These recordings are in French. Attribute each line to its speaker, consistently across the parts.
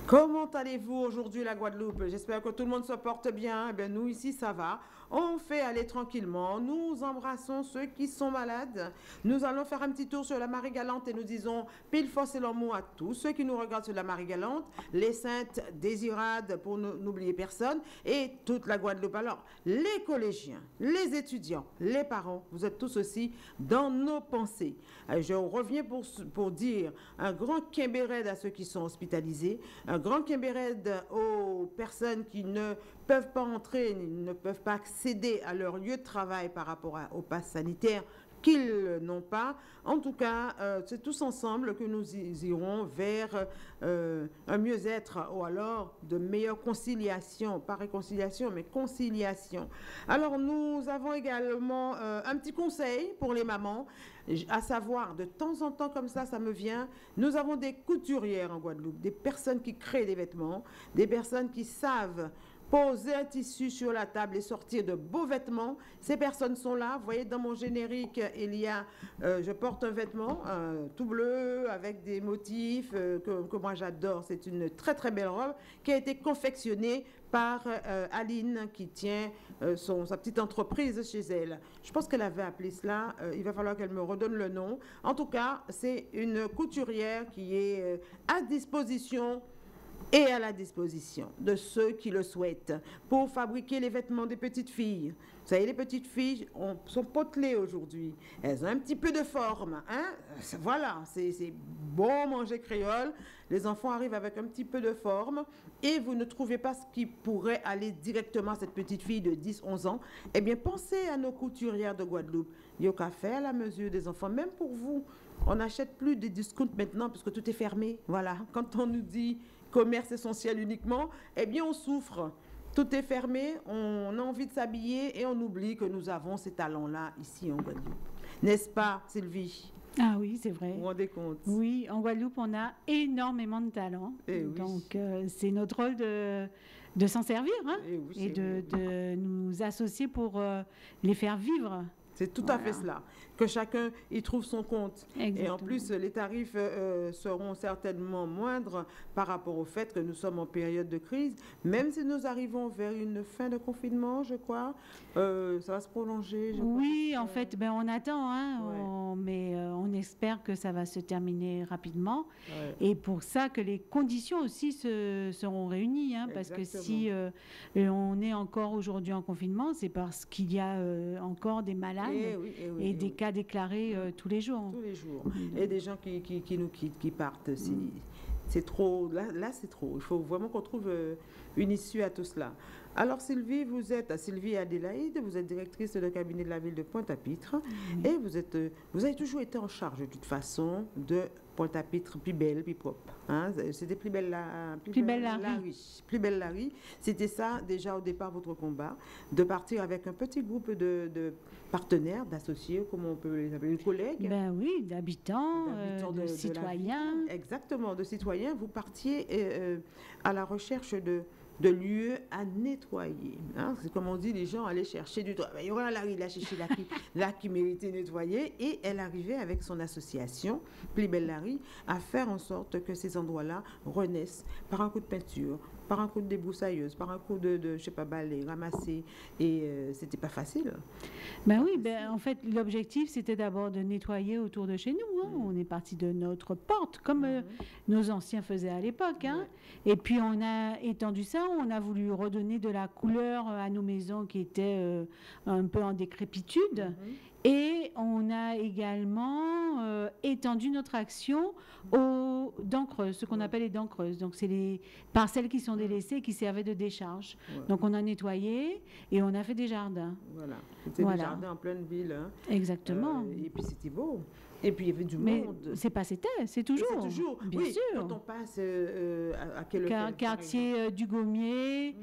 Speaker 1: Comment allez-vous aujourd'hui, la Guadeloupe? J'espère que tout le monde se porte bien. Eh bien, nous, ici, ça va. On fait aller tranquillement. Nous embrassons ceux qui sont malades. Nous allons faire un petit tour sur la Marie-Galante et nous disons pile force et l'amour à tous ceux qui nous regardent sur la Marie-Galante, les Saintes Désirades pour n'oublier personne et toute la Guadeloupe. Alors, les collégiens, les étudiants, les parents, vous êtes tous aussi dans nos pensées. Je reviens pour dire un grand Kimbéred à ceux qui sont hospitalisés, un grand Kimbéred aux personnes qui ne peuvent pas entrer, ne peuvent pas accéder à leur lieu de travail par rapport au pass sanitaire qu'ils n'ont pas. En tout cas, c'est tous ensemble que nous irons vers un mieux-être ou alors de meilleure conciliation, pas réconciliation, mais conciliation. Alors, nous avons également un petit conseil pour les mamans, à savoir, de temps en temps comme ça me vient, nous avons des couturières en Guadeloupe, des personnes qui créent des vêtements, des personnes qui savent poser un tissu sur la table et sortir de beaux vêtements. Ces personnes sont là. Vous voyez, dans mon générique, il y a, je porte un vêtement tout bleu avec des motifs que moi j'adore. C'est une très très belle robe qui a été confectionnée par Aline qui tient sa petite entreprise chez elle. Je pense qu'elle avait appelé cela, il va falloir qu'elle me redonne le nom. En tout cas, c'est une couturière qui est à disposition et à la disposition de ceux qui le souhaitent pour fabriquer les vêtements des petites filles. Vous savez, les petites filles sont potelées aujourd'hui. Elles ont un petit peu de forme. Hein? Voilà, c'est bon manger créole. Les enfants arrivent avec un petit peu de forme et vous ne trouvez pas ce qui pourrait aller directement à cette petite fille de 10-11 ans. Eh bien, pensez à nos couturières de Guadeloupe. Il y a qu'à faire à la mesure des enfants, même pour vous. On n'achète plus des discounts maintenant parce que tout est fermé. Voilà, quand on nous dit commerce essentiel uniquement, eh bien on souffre. Tout est fermé, on a envie de s'habiller et on oublie que nous avons ces talents-là ici en Guadeloupe. N'est-ce pas, Sylvie?
Speaker 2: Ah oui, c'est vrai.
Speaker 1: Vous vous rendez compte?
Speaker 2: Oui, en Guadeloupe, on a énormément de talents.
Speaker 1: Eh oui.
Speaker 2: Donc, c'est notre rôle de s'en servir hein,
Speaker 1: Eh oui,
Speaker 2: et de nous associer pour les faire vivre.
Speaker 1: C'est tout à fait cela, que chacun y trouve son compte.
Speaker 2: Exactement.
Speaker 1: Et en plus, les tarifs seront certainement moindres par rapport au fait que nous sommes en période de crise. Même si nous arrivons vers une fin de confinement, je crois, ça va se prolonger.
Speaker 2: Oui, en fait, on attend, hein,
Speaker 1: Ouais.
Speaker 2: mais on espère que ça va se terminer rapidement.
Speaker 1: Ouais.
Speaker 2: Et pour ça que les conditions aussi seront réunies, hein, parce que si on est encore aujourd'hui en confinement, c'est parce qu'il y a encore des malades et des cas déclarés tous les jours.
Speaker 1: Tous les jours. Et des gens qui nous quittent, qui partent. C'est trop. Là, c'est trop. Il faut vraiment qu'on trouve une issue à tout cela. Alors, Sylvie, vous êtes Sylvie Adélaïde, vous êtes directrice de cabinet de la ville de Pointe-à-Pitre et vous avez toujours été en charge de toute façon de Pointe-à-Pitre plus belle, plus propre. Hein? C'était plus belle la Plus belle la rue. C'était ça déjà au départ votre combat, de partir avec un petit groupe de partenaires, d'associés, comment on peut les appeler, des collègues.
Speaker 2: Ben oui, d'habitants, de citoyens.
Speaker 1: Exactement, de citoyens. Vous partiez à la recherche de lieux à nettoyer. Hein? C'est comme on dit, les gens allaient chercher du toit. Il y aura Larry, il a cherché là qui méritait nettoyer. Et elle arrivait avec son association, Plus Belle Larry, à faire en sorte que ces endroits-là renaissent par un coup de peinture, par un coup de débroussailleuse, par un coup de je sais pas, balai, ramasser. Et c'était pas facile.
Speaker 2: Ben oui, en fait, l'objectif, c'était d'abord de nettoyer autour de chez nous. Hein. On est parti de notre porte, comme nos anciens faisaient à l'époque. Hein. Et puis, on a étendu ça. On a voulu redonner de la couleur à nos maisons qui étaient un peu en décrépitude. Et on a également étendu notre action aux dents creuses, ce qu'on appelle les dents creuses. Donc, c'est les parcelles qui sont délaissées et qui servaient de décharge. Donc, on a nettoyé et on a fait des jardins.
Speaker 1: Voilà, c'était des jardins en pleine ville. Hein.
Speaker 2: Exactement.
Speaker 1: Et puis, c'était beau. Et puis, il y avait du
Speaker 2: Mais
Speaker 1: monde.
Speaker 2: c'est pas c'était, c'est toujours.
Speaker 1: C'est toujours.
Speaker 2: Bien
Speaker 1: sûr.
Speaker 2: Quand
Speaker 1: on passe à quel
Speaker 2: quartier du Gommier,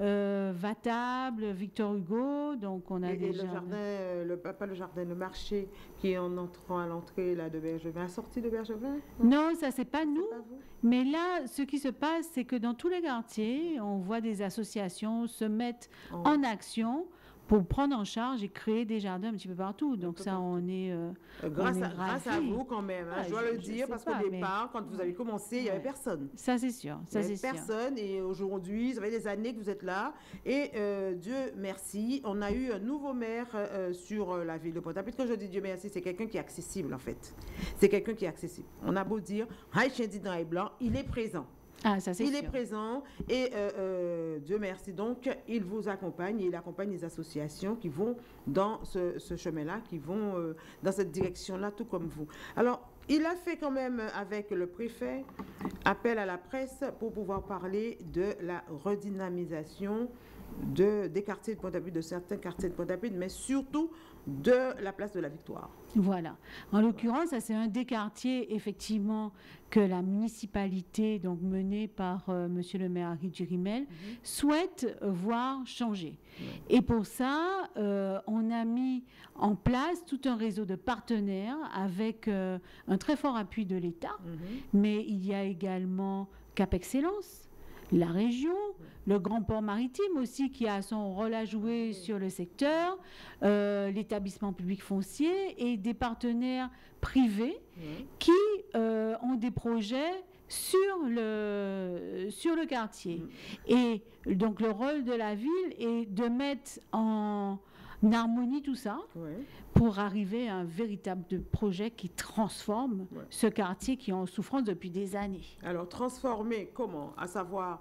Speaker 2: Vatable, Victor Hugo, donc on a
Speaker 1: et
Speaker 2: déjà...
Speaker 1: le jardin, pas le jardin, le marché qui est en entrant à l'entrée là, de Bergevin, à sortie de Bergevin?
Speaker 2: Non, ça c'est pas nous.
Speaker 1: Pas vous?
Speaker 2: Mais là, ce qui se passe, c'est que dans tous les quartiers, on voit des associations se mettre en action pour prendre en charge et créer des jardins un petit peu partout. Donc ça, on est
Speaker 1: grâce
Speaker 2: ravis.
Speaker 1: à vous quand même, hein, je dois le dire, parce qu'au départ, quand vous avez commencé, il n'y avait personne.
Speaker 2: Ça, c'est sûr.
Speaker 1: Il n'y avait personne, et aujourd'hui, ça fait des années que vous êtes là, et Dieu merci, on a eu un nouveau maire sur la ville de Pointe-à-Pitre. Quand je dis Dieu merci, c'est quelqu'un qui est accessible, en fait. C'est quelqu'un qui est accessible. On a beau dire, Haïtien dit dans les blancs, il est présent.
Speaker 2: Ah, ça,
Speaker 1: il est présent et Dieu merci. Donc, il vous accompagne et il accompagne les associations qui vont dans ce chemin-là, qui vont dans cette direction-là, tout comme vous. Alors, il a fait quand même avec le préfet appel à la presse pour pouvoir parler de la redynamisation des quartiers de Pointe-à-Pitre, de certains quartiers de Pointe-à-Pitre, mais surtout de la place de la Victoire.
Speaker 2: Voilà. En l'occurrence, ça c'est un des quartiers, effectivement, que la municipalité, donc menée par monsieur le maire Henri Durimel, souhaite voir changer. Et pour ça, on a mis en place tout un réseau de partenaires avec un très fort appui de l'État, mais il y a également Cap Excellence, la région, le grand port maritime aussi qui a son rôle à jouer sur le secteur, l'établissement public foncier et des partenaires privés qui ont des projets sur le quartier. Et donc le rôle de la ville est de mettre en harmonie tout ça pour arriver à un véritable projet qui transforme ce quartier qui est en souffrance depuis des années.
Speaker 1: Alors transformer comment? À savoir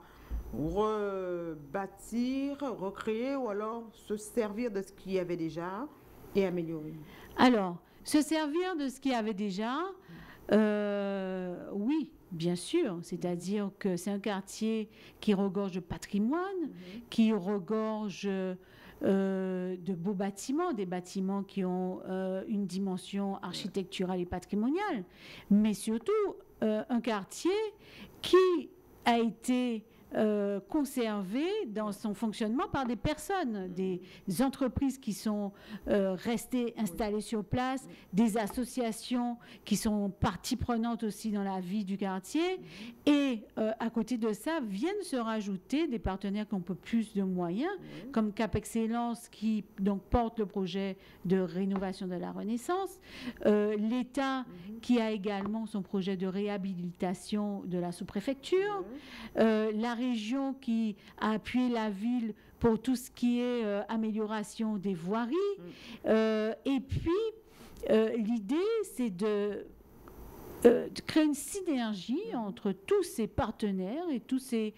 Speaker 1: rebâtir, recréer ou alors se servir de ce qu'il y avait déjà et améliorer?
Speaker 2: Alors, se servir de ce qu'il y avait déjà, oui, bien sûr. C'est-à-dire que c'est un quartier qui regorge de patrimoine, qui regorge de beaux bâtiments, des bâtiments qui ont une dimension architecturale et patrimoniale, mais surtout un quartier qui a été conservé dans son fonctionnement par des personnes, des entreprises qui sont restées installées sur place, des associations qui sont partie prenante aussi dans la vie du quartier. Et à côté de ça, viennent se rajouter des partenaires qui ont un peu plus de moyens, comme Cap Excellence qui donc porte le projet de rénovation de la Renaissance, l'État qui a également son projet de réhabilitation de la sous-préfecture, la région qui a appuyé la ville pour tout ce qui est amélioration des voiries. Et puis, l'idée, c'est de créer une synergie entre tous ces partenaires et toutes ces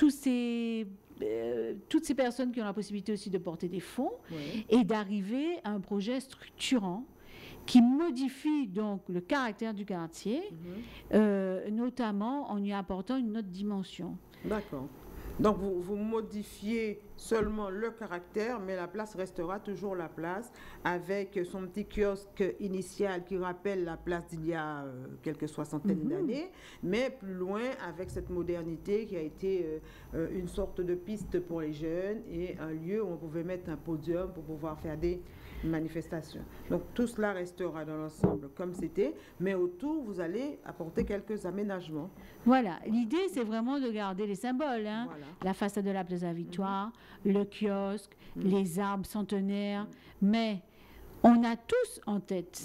Speaker 2: personnes qui ont la possibilité aussi de porter des fonds et d'arriver à un projet structurant qui modifie donc le caractère du quartier, notamment en y apportant une autre dimension.
Speaker 1: D'accord. Donc, vous modifiez seulement le caractère, mais la place restera toujours la place, avec son petit kiosque initial qui rappelle la place d'il y a quelques soixantaines d'années, mais plus loin avec cette modernité qui a été une sorte de piste pour les jeunes et un lieu où on pouvait mettre un podium pour pouvoir faire des manifestations. Donc tout cela restera dans l'ensemble comme c'était, mais autour vous allez apporter quelques aménagements.
Speaker 2: Voilà, l'idée c'est vraiment de garder les symboles, hein. La façade de la Place de la Victoire, le kiosque, les arbres centenaires, mais on a tous en tête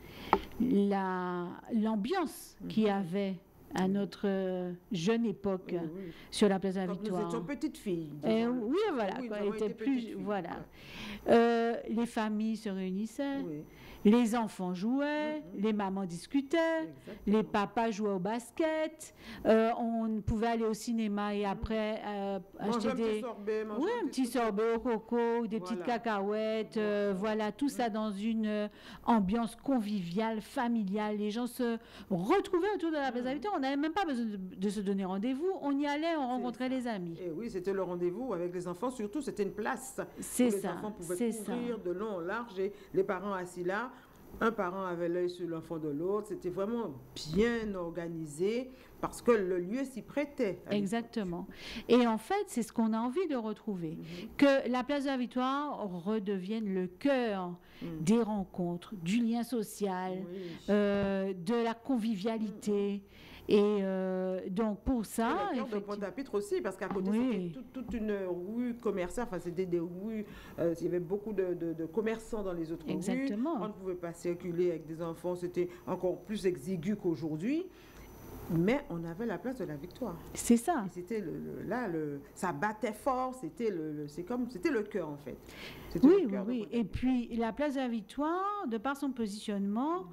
Speaker 2: l'ambiance qu'il y avait à notre jeune époque sur la Place de la Victoire.
Speaker 1: Nous étions petites filles.
Speaker 2: Oui, voilà. Elle était plus, voilà. Les familles se réunissaient, les enfants jouaient, les mamans discutaient, les papas jouaient au basket. On pouvait aller au cinéma et après acheter un petit sorbet au coco, des petites cacahuètes. Voilà, tout ça dans une ambiance conviviale, familiale. Les gens se retrouvaient autour de la Place de la Victoire. On n'avait même pas besoin de se donner rendez-vous. On y allait, on rencontrait les amis.
Speaker 1: Et oui, c'était le rendez-vous avec les enfants. Surtout, c'était une place.
Speaker 2: C'est ça.
Speaker 1: Les enfants pouvaient courir de long en large et les parents assis là. Un parent avait l'œil sur l'enfant de l'autre. C'était vraiment bien organisé parce que le lieu s'y prêtait.
Speaker 2: Exactement. Et en fait, c'est ce qu'on a envie de retrouver. Que la Place de la Victoire redevienne le cœur des rencontres, du lien social, de la convivialité. Et donc, pour ça...
Speaker 1: Et le cœur de Pointe-à-Pitre aussi, parce qu'à côté, c'était toute une rue commerciale, enfin, c'était des rues, il y avait beaucoup de commerçants dans les autres rues. On ne pouvait pas circuler avec des enfants, c'était encore plus exigu qu'aujourd'hui. Mais on avait la place de la Victoire.
Speaker 2: C'est ça.
Speaker 1: C'était ça battait fort, c'était le cœur en fait.
Speaker 2: Oui. Et puis la place de la Victoire, de par son positionnement,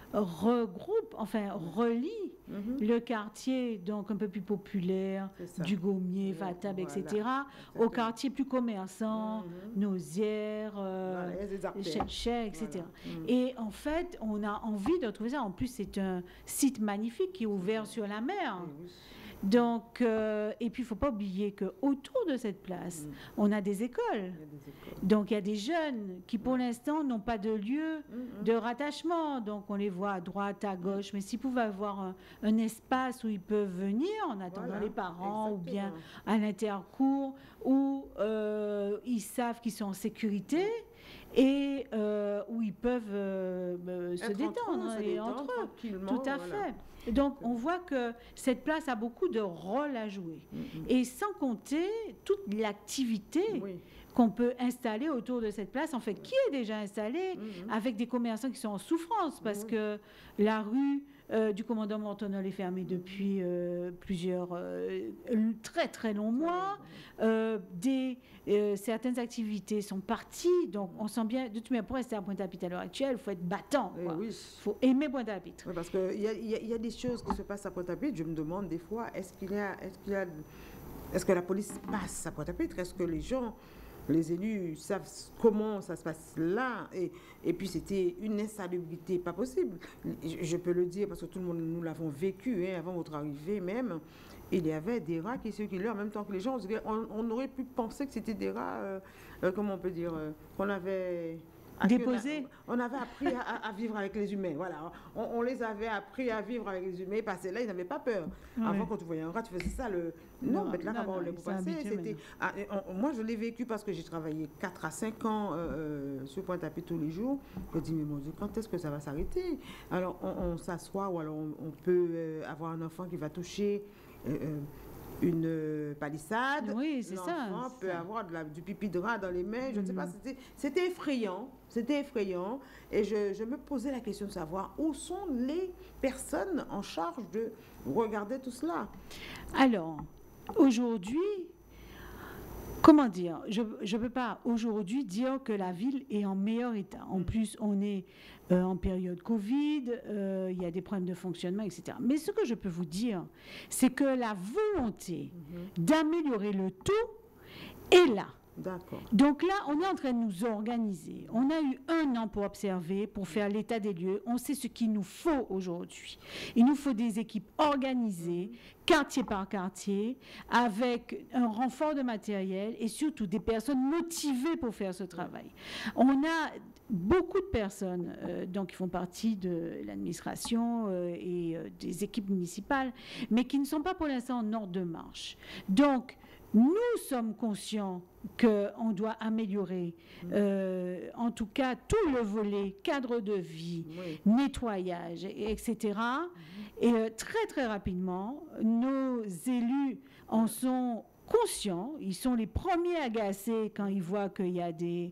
Speaker 2: relie le quartier donc un peu plus populaire du Gommier, Vatab, etc. au quartier plus commerçant, Nausière, Chelcher, etc. Et en fait, on a envie de retrouver ça. En plus, c'est un site magnifique qui est ouvert sur la mer. Donc, et puis il ne faut pas oublier qu'autour de cette place, on a des écoles. Donc, il y a des jeunes qui, pour l'instant, n'ont pas de lieu de rattachement. Donc, on les voit à droite, à gauche. Mais s'ils pouvaient avoir un espace où ils peuvent venir en attendant les parents, ou bien à l'intercours, où ils savent qu'ils sont en sécurité, et où ils peuvent se détendre entre eux. Tout à fait. Donc, on voit que cette place a beaucoup de rôle à jouer. Et sans compter toute l'activité qu'on peut installer autour de cette place, en fait, qui est déjà installée avec des commerçants qui sont en souffrance, parce que la rue du commandant Mortonol est fermée depuis plusieurs très très longs mois. Certaines activités sont parties, donc on sent bien, de toute manière, pour rester à Pointe-à-Pitre à l'heure actuelle, il faut être battant. Il faut aimer Pointe-à-Pitre.
Speaker 1: Oui, parce qu'il y a des choses qui se passent à Pointe-à-Pitre. Je me demande des fois, est-ce que la police passe à Pointe-à-Pitre? Est-ce que les élus savent comment ça se passe là, et puis c'était une insalubrité pas possible. Je peux le dire parce que tout le monde, nous l'avons vécu, avant votre arrivée même. Il y avait des rats qui circulaient en même temps que les gens. On aurait pu penser que c'était des rats, comment on peut dire, qu'on avait...
Speaker 2: Déposés.
Speaker 1: On avait appris à vivre avec les humains. Voilà. On les avait appris à vivre avec les humains. Parce que là, ils n'avaient pas peur. Avant, quand tu voyais un rat, tu faisais ça. Non, mais là, on le passait. Moi, je l'ai vécu parce que j'ai travaillé 4 à 5 ans sur Pointe-à-Pitre tous les jours. Je dis, mais mon Dieu, quand est-ce que ça va s'arrêter? Alors, on s'assoit ou alors on peut avoir un enfant qui va toucher une palissade.
Speaker 2: Oui, c'est ça.
Speaker 1: L'enfant peut avoir du pipi de rat dans les mains. Je ne sais pas, c'était effrayant. C'était effrayant. Et je me posais la question de savoir où sont les personnes en charge de regarder tout cela.
Speaker 2: Alors, aujourd'hui, comment dire, je ne peux pas aujourd'hui dire que la ville est en meilleur état. En plus, on est en période Covid, il y a des problèmes de fonctionnement, etc. Mais ce que je peux vous dire, c'est que la volonté d'améliorer le tout est là.
Speaker 1: D'accord.
Speaker 2: Donc là, on est en train de nous organiser. On a eu 1 an pour observer, pour faire l'état des lieux. On sait ce qu'il nous faut aujourd'hui. Il nous faut des équipes organisées, quartier par quartier, avec un renfort de matériel et surtout des personnes motivées pour faire ce travail. On a beaucoup de personnes donc, qui font partie de l'administration et des équipes municipales, mais qui ne sont pas pour l'instant en ordre de marche. Donc, nous sommes conscients qu'on doit améliorer, en tout cas, tout le volet cadre de vie, nettoyage, etc. Et très, très rapidement, nos élus en sont conscients. Ils sont les premiers agacés quand ils voient qu'il y a des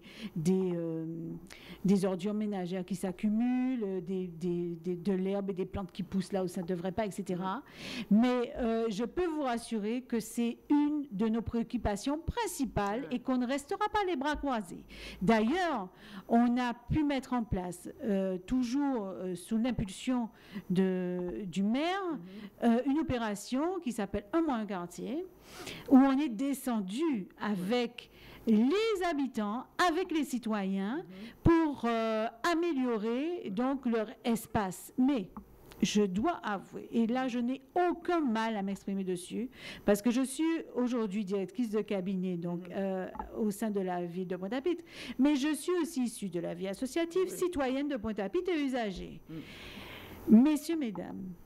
Speaker 2: ordures ménagères qui s'accumulent, de l'herbe et des plantes qui poussent là où ça ne devrait pas, etc. Mais je peux vous rassurer que c'est une de nos préoccupations principales et qu'on ne restera pas les bras croisés. D'ailleurs, on a pu mettre en place, toujours sous l'impulsion du maire, une opération qui s'appelle Un mois un quartier, où on est descendu avec les habitants, avec les citoyens, pour améliorer donc leur espace. Mais je dois avouer, et là je n'ai aucun mal à m'exprimer dessus, parce que je suis aujourd'hui directrice de cabinet donc, au sein de la ville de Pointe-à-Pitre, mais je suis aussi issue de la vie associative, citoyenne de Pointe-à-Pitre et usagée. Messieurs, mesdames,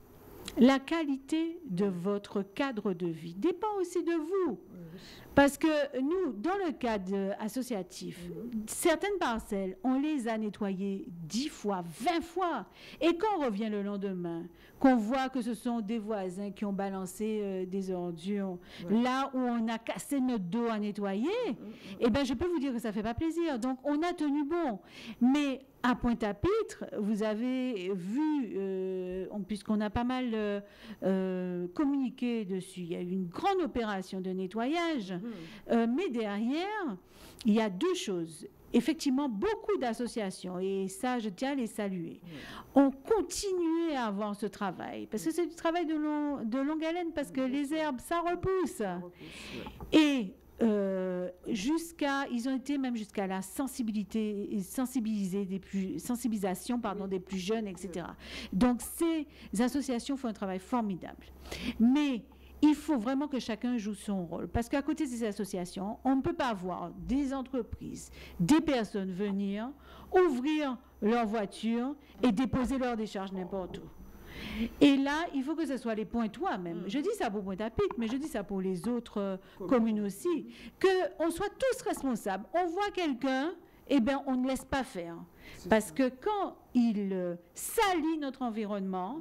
Speaker 2: La qualité de votre cadre de vie dépend aussi de vous. Parce que nous, dans le cadre associatif, certaines parcelles, on les a nettoyées 10 fois, 20 fois. Et quand on revient le lendemain, qu'on voit que ce sont des voisins qui ont balancé des ordures, là où on a cassé notre dos à nettoyer, eh bien, je peux vous dire que ça ne fait pas plaisir. Donc, on a tenu bon. Mais à Pointe-à-Pitre, vous avez vu, puisqu'on a pas mal communiqué dessus, il y a eu une grande opération de nettoyage, mais derrière, il y a deux choses. Effectivement, beaucoup d'associations, et ça, je tiens à les saluer, ont continué à avoir ce travail, parce que c'est du travail de longue haleine, parce que les herbes, ça repousse. Et ils ont été même jusqu'à la sensibilisation des plus jeunes, etc. Donc, ces associations font un travail formidable. Mais il faut vraiment que chacun joue son rôle. Parce qu'à côté de ces associations, on ne peut pas voir des entreprises, des personnes venir, ouvrir leur voiture et déposer leur décharge n'importe où. Et là, il faut que ce soit les Pointois même. Je dis ça pour Pointe-à-Pitre, mais je dis ça pour les autres communes aussi. Qu'on soit tous responsables. On voit quelqu'un, eh bien, on ne laisse pas faire. Parce que quand il salit notre environnement,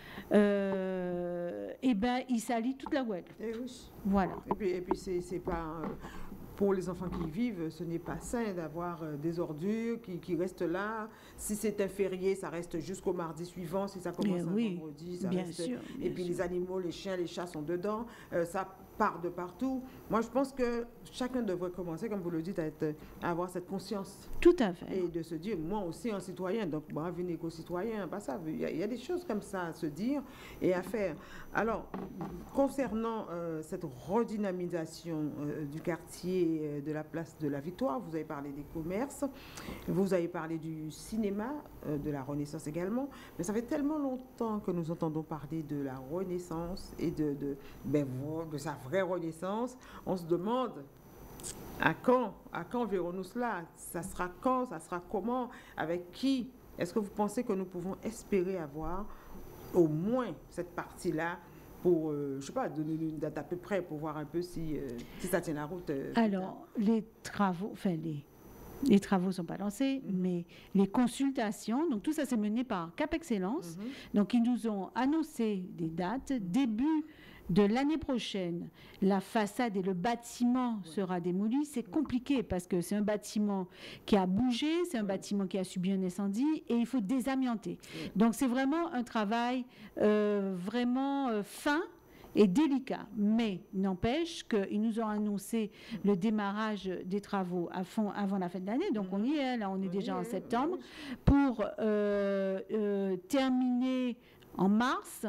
Speaker 2: eh ben, il salit toute la Guadeloupe.
Speaker 1: Oui.
Speaker 2: Voilà.
Speaker 1: Et puis c'est pas pour les enfants qui y vivent, ce n'est pas sain d'avoir des ordures qui restent là. Si c'est un férié, ça reste jusqu'au mardi suivant. Si ça commence un vendredi, ça reste.
Speaker 2: Sûr,
Speaker 1: et puis les animaux, les chiens, les chats sont dedans. Ça part de partout. Moi, je pense que chacun devrait commencer, comme vous le dites, à avoir cette conscience.
Speaker 2: Tout à fait.
Speaker 1: Et de se dire, moi aussi, un citoyen, donc moi, un éco-citoyen, pas ça. Il y a des choses comme ça à se dire et à faire. Alors, concernant cette redynamisation du quartier de la place de la Victoire, vous avez parlé des commerces, vous avez parlé du cinéma, de la Renaissance également, mais ça fait tellement longtemps que nous entendons parler de la Renaissance et de sa vraie Renaissance. On se demande à quand verrons-nous cela? Ça sera quand? Ça sera comment? Avec qui? Est-ce que vous pensez que nous pouvons espérer avoir au moins cette partie-là pour, je ne sais pas, donner une date à peu près pour voir un peu si ça tient la route?
Speaker 2: Alors, les travaux ne sont pas lancés, mais les consultations, donc tout ça c'est mené par Cap Excellence. Donc, ils nous ont annoncé des dates. Début de l'année prochaine, la façade et le bâtiment sera démoli. C'est compliqué parce que c'est un bâtiment qui a bougé, c'est un bâtiment qui a subi un incendie et il faut désamianter. Donc c'est vraiment un travail vraiment fin et délicat, mais n'empêche qu'ils nous ont annoncé le démarrage des travaux à fond avant la fin de l'année, donc on y est, là on est déjà en septembre, pour terminer en mars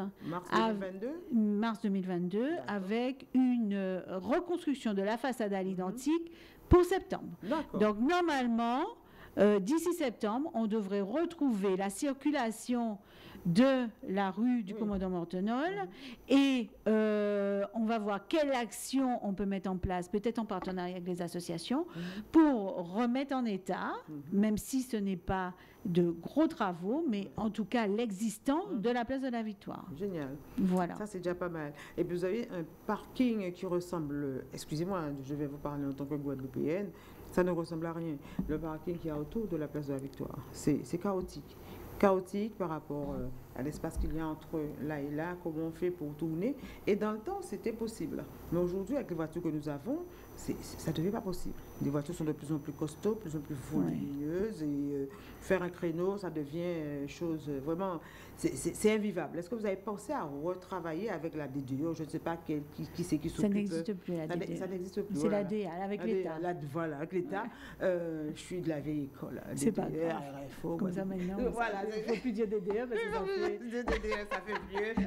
Speaker 2: 2022 avec une reconstruction de la façade à l'identique pour septembre. Donc normalement, d'ici septembre, on devrait retrouver la circulation de la rue du commandant Mortenol et on va voir quelle action on peut mettre en place, peut-être en partenariat avec les associations, pour remettre en état, même si ce n'est pas de gros travaux, mais en tout cas l'existant de la place de la Victoire.
Speaker 1: Génial.
Speaker 2: Voilà.
Speaker 1: Ça, c'est déjà pas mal. Et puis, vous avez un parking qui ressemble, excusez-moi, je vais vous parler en tant que Guadeloupéenne, ça ne ressemble à rien. Le parking qu'il y a autour de la place de la Victoire, c'est chaotique. Chaotique par rapport à l'espace qu'il y a entre là et là, comment on fait pour tourner. Et dans le temps, c'était possible. Mais aujourd'hui, avec les voitures que nous avons, ça ne devient pas possible. Les voitures sont de plus en plus costauds, de plus en plus volumineuses. Et faire un créneau, ça devient chose vraiment... C'est invivable. Est-ce que vous avez pensé à retravailler avec la DDE? Je ne sais pas qui c'est qui s'occupe.
Speaker 2: Ça n'existe plus, la DDE.
Speaker 1: Ça n'existe plus.
Speaker 2: C'est la DEA, avec l'État.
Speaker 1: Voilà, avec l'État. Je suis de la vieille école.
Speaker 2: C'est pas grave.
Speaker 1: RFO.
Speaker 2: Comme ça maintenant,
Speaker 1: voilà,
Speaker 2: il ne faut plus dire DDE parce que
Speaker 1: ça fait vieux.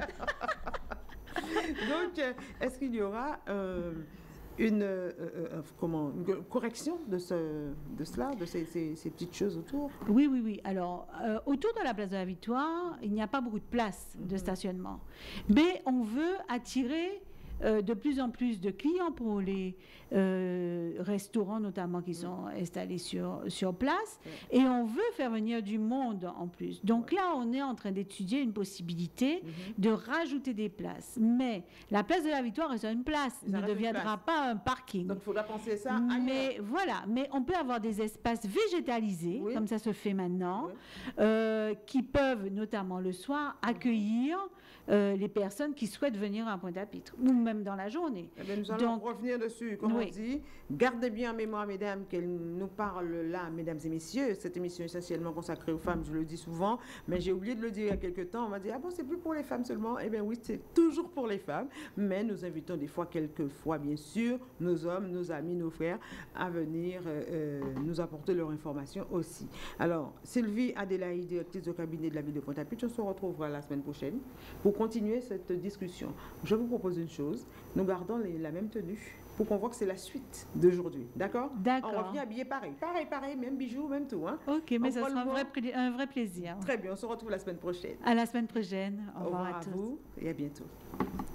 Speaker 1: Donc, est-ce qu'il y aura une correction de cela, de ces petites choses autour?
Speaker 2: Oui. Alors, autour de la place de la Victoire, il n'y a pas beaucoup de place de stationnement. Mais on veut attirer de plus en plus de clients pour les restaurants notamment qui sont installés sur place, et on veut faire venir du monde en plus. Donc là, on est en train d'étudier une possibilité de rajouter des places. Mais la place de la Victoire reste une place, ne deviendra pas un parking.
Speaker 1: Donc il faudra penser ça ailleurs.
Speaker 2: Mais voilà, mais on peut avoir des espaces végétalisés, comme ça se fait maintenant, qui peuvent, notamment le soir, accueillir les personnes qui souhaitent venir à Pointe-à-Pitre, ou même dans la journée.
Speaker 1: Eh bien, nous allons revenir dessus, comme on dit. Gardez bien en mémoire, mesdames, qu'elle nous parle là, mesdames et messieurs. Cette émission est essentiellement consacrée aux femmes, je le dis souvent, mais j'ai oublié de le dire il y a quelques temps. On m'a dit, ah bon, c'est plus pour les femmes seulement? Eh bien oui, c'est toujours pour les femmes, mais nous invitons des fois, quelquefois, bien sûr, nos hommes, nos amis, nos frères, à venir nous apporter leur information aussi. Alors, Sylvie Adélaïde, directrice de cabinet de la ville de Pointe-à-Pitre, on se retrouvera la semaine prochaine pour continuer cette discussion. Je vous propose une chose, nous gardons la même tenue pour qu'on voit que c'est la suite d'aujourd'hui. D'accord?
Speaker 2: D'accord.
Speaker 1: On revient habillé pareil. Pareil, même bijoux, même tout. Hein?
Speaker 2: Ok, mais ça sera un vrai plaisir.
Speaker 1: Très bien, on se retrouve la semaine prochaine.
Speaker 2: À la semaine prochaine. Au revoir à tous.
Speaker 1: Vous et à bientôt.